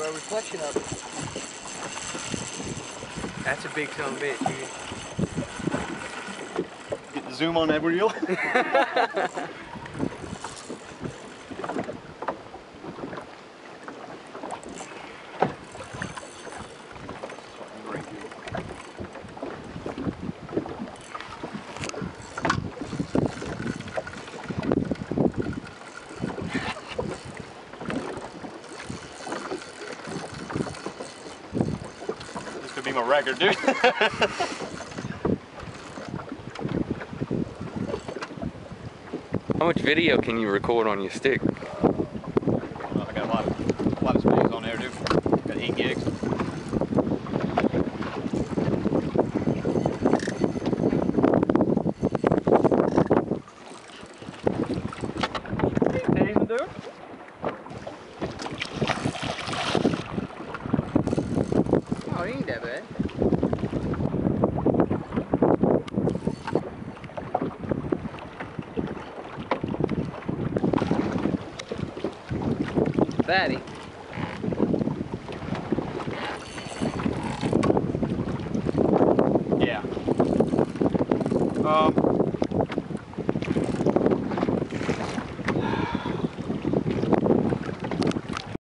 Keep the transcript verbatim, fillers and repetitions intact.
a reflection of it. That's a big son of a bitch, dude. Get the zoom on that reel. This could be my record, dude. How much video can you record on your stick? Uh, I got a lot of, a lot of space on there, dude. Got eight gigs. Decent, dude. Oh, it ain't that bad. Fatty. Yeah. Um,